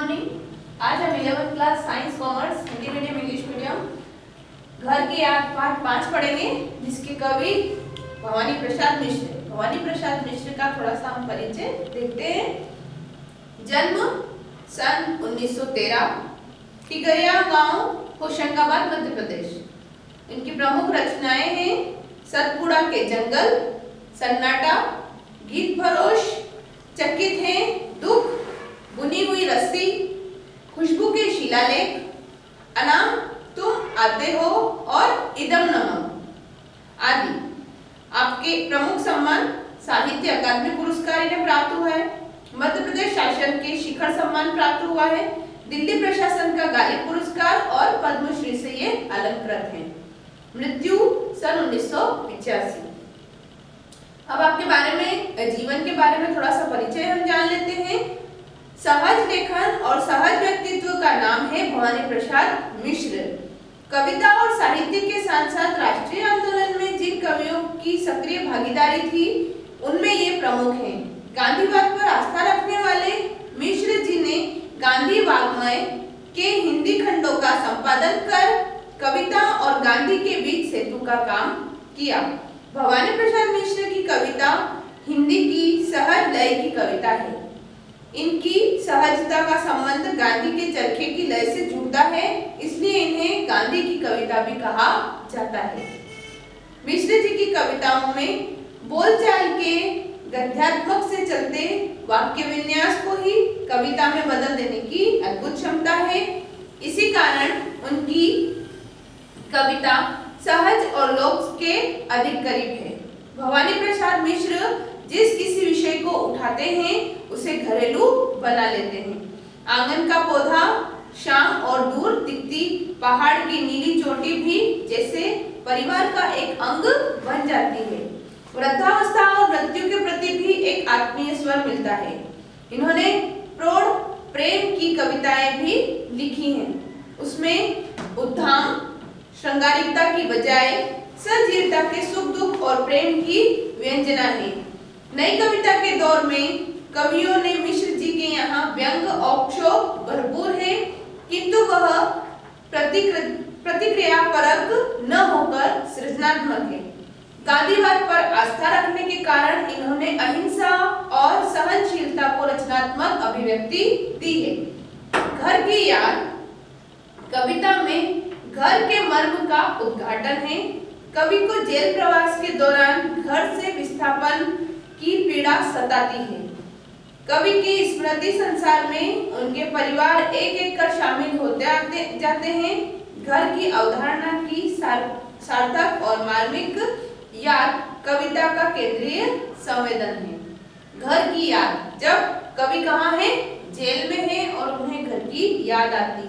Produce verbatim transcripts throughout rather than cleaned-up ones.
Morning. आज हम eleventh class science commerce Hindi medium English medium घर की याद पाठ पाँच पढ़ेंगे, जिसके कवि भवानी प्रसाद मिश्र। भवानी प्रसाद मिश्र का थोड़ा सा हम परिचय देखते हैं। जन्म सन उन्नीस सौ तेरह, टिकरिया गांव, होशंगाबाद, मध्य प्रदेश। इनकी प्रमुख रचनाएं हैं सतपुड़ा के जंगल, सन्नाटा, गीत फरोश, चकित है, दुख, बुनी हुई रस्सी, खुशबू के शिलालेख, अनाम तुम आते हो और इदम नमः आदि। आपके प्रमुख सम्मान साहित्य अकादमी पुरस्कार इन्हें प्राप्त हुआ है, मध्य प्रदेश शासन के शिखर सम्मान प्राप्त हुआ है, दिल्ली प्रशासन का गालिब पुरस्कार और पद्मश्री से ये अलंकृत हैं। मृत्यु सन उन्नीस सौ पिचासी। अब आपके बारे में, जीवन के बारे में थोड़ा सा परिचय हम जान लेते हैं। सहज लेखन और सहज व्यक्तित्व का नाम है भवानी प्रसाद मिश्र। कविता और साहित्य के साथ साथ राष्ट्रीय आंदोलन में जिन कवियों की सक्रिय भागीदारी थी, उनमें ये प्रमुख हैं। गांधीवाद पर आस्था रखने वाले मिश्र जी ने गांधी वाङ्मय के हिंदी खंडों का संपादन कर कविता और गांधी के बीच सेतु का काम किया। भवानी प्रसाद मिश्र की कविता हिंदी की सहज लय की कविता है। इनकी सहजता का संबंध गांधी के चरखे की लय से जुड़ता है, इसलिए इन्हें गांधी की कविता भी कहा जाता है। मिश्र जी की कविताओं में बोलचाल के गद्यात्मक से चलते वाक्य विन्यास को ही कविता में बदल देने की अद्भुत क्षमता है। इसी कारण उनकी कविता सहज और लोक के अधिक करीब है। भवानी प्रसाद मिश्र जिस किसी विषय को उठाते हैं उसे घरेलू बना लेते हैं। आंगन का पौधा, शाम और दूर दिखती पहाड़ की नीली चोटी भी जैसे परिवार का एक अंग बन जाती है। वृद्धावस्था और मृत्यु के प्रति भी एक आत्मीय स्वर मिलता है। इन्होंने प्रौढ़ प्रेम की कविताएं भी लिखी हैं। उसमें उद्दाम श्रृंगारिकता की बजाय सजीवता के सुख दुख और प्रेम की व्यंजना है। नई कविता के दौर में कवियों ने मिश्र जी के यहाँ व्यंग औक्षोभ भरपूर है, किंतु वह प्रतिक्रिया परक न होकर सृजनात्मक है। गांधीवाद पर आस्था रखने के कारण इन्होंने अहिंसा और सहनशीलता को रचनात्मक अभिव्यक्ति दी है। घर की याद कविता में घर के मर्म का उद्घाटन है। कवि को जेल प्रवास के दौरान घर से विस्थापन की पीड़ा सताती है। कवि के स्मृति संसार में उनके परिवार एक एक कर शामिल होते जाते हैं। घर की अवधारणा की सार्थक और मार्मिक याद कविता का केंद्रीय संवेदन है। घर की याद, जब कवि कहाँ है? जेल में है और उन्हें घर की याद आती है।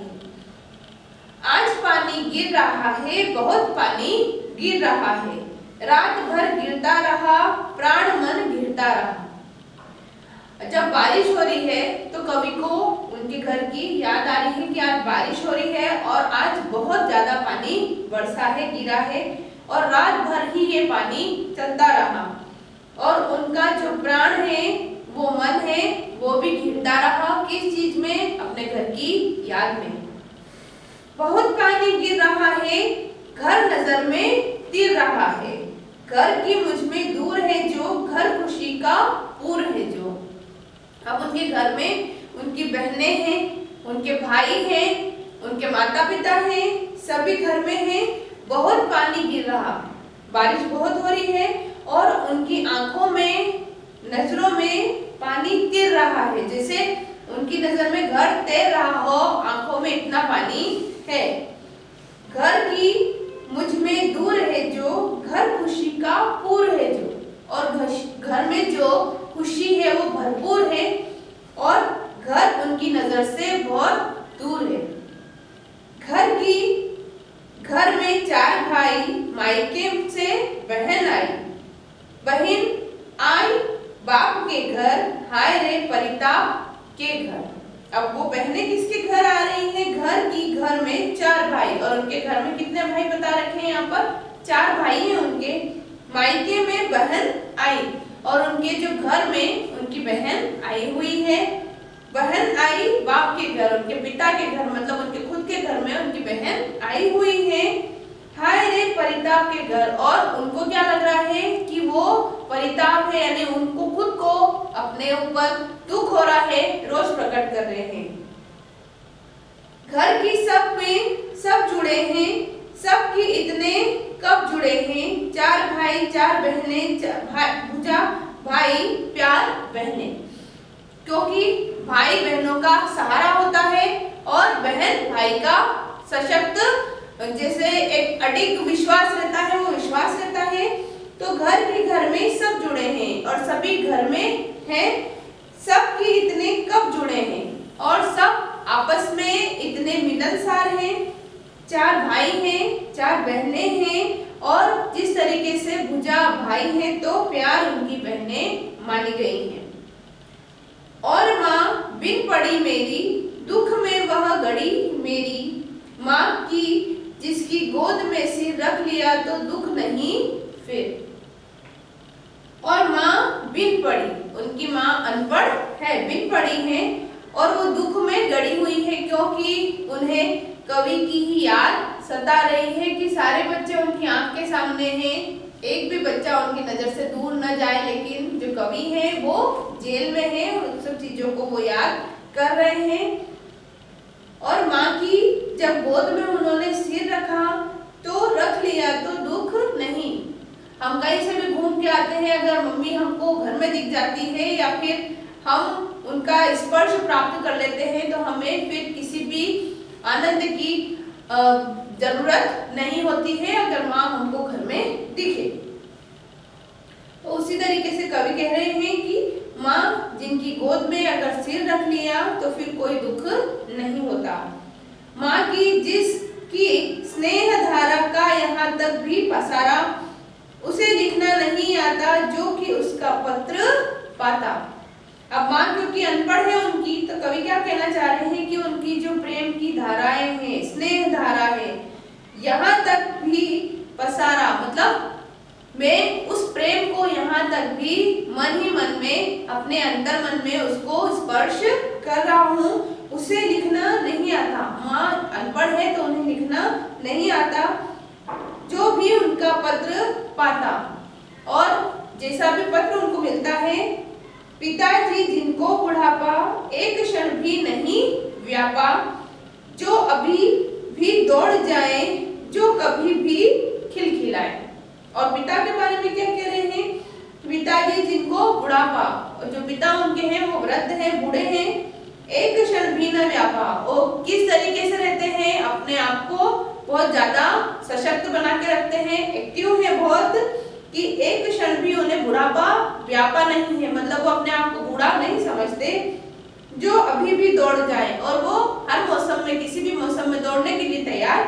आज पानी गिर रहा है, बहुत पानी गिर रहा है, रात भर गिरता रहा, प्राण मन गिरता रहा। जब बारिश हो रही है तो कवि को उनके घर की याद आ रही है कि आज बारिश हो रही है और आज बहुत ज्यादा पानी बरसा है, गिरा है और रात भर ही ये पानी चलता रहा। और उनका जो प्राण है, वो मन है, वो भी गिरता रहा। किस चीज में? अपने घर की याद में। बहुत पानी गिर रहा है, घर नजर में तिर रहा है, घर की मुझ में दूर है जो, घर खुशी का पूर है जो। अब उनके घर में उनकी बहनें हैं, उनके भाई हैं, उनके माता पिता हैं, सभी घर में हैं। बहुत पानी गिर रहा, बारिश बहुत हो रही है और उनकी आंखों में, नजरों में पानी तिर रहा है, जैसे उनकी नजर में घर तैर रहा हो, आंखों में इतना पानी है। घर की मुझ में दूर है जो, घर खुशी का पूर है जो। और घर में जो खुशी है वो भरपूर है और घर उनकी नजर से बहुत दूर है। घर की घर में चार भाई, मायके से बहन आई, बहन आई बाप के घर, हाय रे परिताप के घर। अब वो बहनें किसके घर आ रही हैं? घर की घर में चार भाई, और उनके घर में कितने भाई बता रखे हैं यहाँ पर? चार भाई हैं उनके। मायके में बहन आई और उनके जो घर में उनकी बहन आई हुई है। बहन आई बाप के घर घर, उनके पिता के घर मतलब उनके खुद के घर में उनकी बहन आई हुई है। हाय रे परिताप के घर, और उनको क्या लग रहा है कि वो परिताप है, यानी उनको खुद को अपने ऊपर दुख हो रहा है, रोष प्रकट कर रहे हैं। घर की सब में सब जुड़े हैं, सब की इतने कब जुड़े हैं, चार भाई चार बहनें, भुजा भाई प्यार बहनें, क्योंकि भाई बहनों का सहारा होता है और बहन भाई का सशक्त, जैसे एक अडिग विश्वास रहता है, वो विश्वास रहता है। तो घर के घर में सब जुड़े हैं और सभी घर में हैं, सब की इतने कब जुड़े हैं और सब आपस में इतने मिलनसार हैं। चार भाई हैं, चार बहनें हैं, और जिस तरीके से भुजा भाई हैं तो प्यार उनकी बहनें मानी गई हैं। और माँ बिन पड़ी मेरी, दुख में वह गड़ी मेरी, माँ की जिसकी गोद में सिर रख लिया तो दुख नहीं फिर। और माँ बिन पड़ी, उनकी माँ अनपढ़ है, बिन पड़ी है, और वो दुख में गड़ी हुई है क्योंकि उन्हें कवि की ही याद सता रही है कि सारे बच्चे उनकी आंख के सामने हैं, एक भी बच्चा उनकी नजर से दूर न जाए, लेकिन जो कवि है वो जेल में है, उन सब चीजों को वो याद कर रहे हैं। और माँ की जब गोद में उन्होंने सिर रखा तो रख लिया तो दुख नहीं। हम कहीं से भी घूम के आते हैं, अगर मम्मी हमको घर में दिख जाती है या फिर हम उनका स्पर्श प्राप्त कर लेते हैं तो हमें फिर किसी भी आनंद की जरूरत नहीं होती है अगर माँ हमको घर में दिखे। तो उसी तरीके से कवि कह रहे हैं कि माँ जिनकी गोद में अगर सिर रख लिया तो फिर कोई दुख नहीं होता। माँ की जिसकी स्नेह धारा का यहाँ तक भी पसारा, उसे लिखना नहीं आता जो कि उसका पत्र पाता। अब माँ क्योंकि अनपढ़ है उनकी, तो कवि क्या कहना चाह रहे हैं कि उनकी जो प्रेम की धाराएं हैं, स्नेह धारा है, यहाँ तक भी पसारा, मतलब मैं उस प्रेम को यहाँ तक भी मन ही मन में, अपने अंतर मन में उसको स्पर्श कर रहा हूँ, उसे लिखना नहीं आता। माँ अनपढ़ है तो उन्हें लिखना नहीं आता, जो भी उनका पत्र पाता, और जैसा भी पत्र उनको मिलता है। पिताजी जिनको बुढ़ापा एक क्षण भी नहीं व्यापा, जो अभी भी दौड़ जाए, जो कभी भी खिलखिलाए। और पिता के बारे में क्या कह रहे हैं? पिताजी जिनको बुढ़ापा, और जो पिता उनके हैं वो वृद्ध हैं, बूढ़े हैं, एक क्षण भी न व्यापा। वो किस तरीके से रहते हैं? अपने आप को बहुत ज्यादा सशक्त बना के रखते हैं, एक्टिव है बहुत, कि एक क्षण भी उन्हें बुढ़ापा व्यापा नहीं है, मतलब वो अपने आप को बूढ़ा नहीं समझते। जो अभी भी दौड़ जाए, और वो हर मौसम में, किसी भी मौसम में दौड़ने के लिए तैयार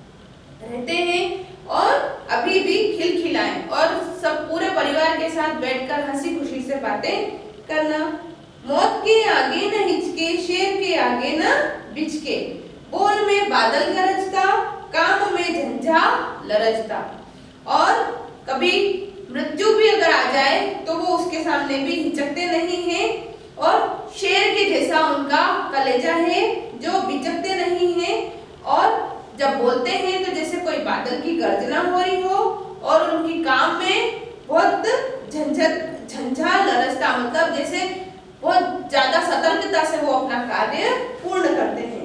रहते हैं, और अभी भी खिलखिलाएं, और सब पूरे परिवार के साथ बैठकर हंसी खुशी से बातें करना। मौत के आगे न हिचके, शेर के आगे न बिचके, बोल में बादल गरजता, काम में झंझा लरजता। और कभी मृत्यु भी अगर आ जाए तो वो उसके सामने भी हिचकते नहीं हैं, और शेर के जैसा उनका कलेजा है जो बिचकते नहीं हैं। और जब बोलते हैं तो जैसे कोई बादल की गर्जना हो रही हो, और उनकी काम में बहुत झंझट झंझा लरजता, मतलब जैसे बहुत ज्यादा सतर्कता से वो अपना कार्य पूर्ण करते हैं।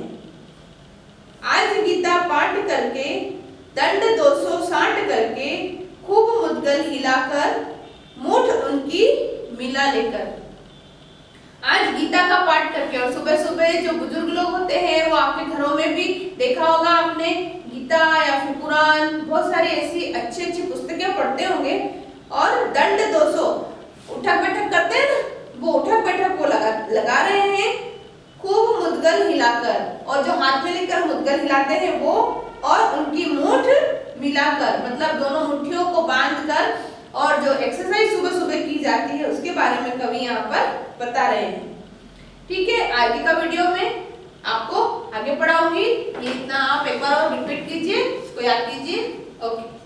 आज गीता पाठ करके, दंड दो सौ साठ करके, खूब मुद्गल हिलाकर, मुठ उनकी मिला लेकर। आज गीता का पाठ करके, और सुबह सुबह जो बुजुर्ग लोग होते हैं वो आपके घरों में भी देखा होगा आपने, गीता या फिर कुरान, बहुत सारी ऐसी अच्छी अच्छी पुस्तकें पढ़ते होंगे। और दंड दो सौ उठक बैठक करते हैं ना, वो उठक बैठक को लगा लगा रहे हैं, खूब मुद्गल हिलाकर, और जो हाथ में लेकर मुद्गल हिलाते हैं वो, और उनकी मूठ मिलाकर, मतलब दोनों मुट्ठियों को बांधकर, और जो एक्सरसाइज सुबह सुबह की जाती है उसके बारे में कवि यहाँ पर बता रहे हैं। ठीक है, आगे का वीडियो में आपको आगे पढ़ाऊंगी, ये इतना आप एक बार और रिपीट कीजिए, इसको याद कीजिए। ओके।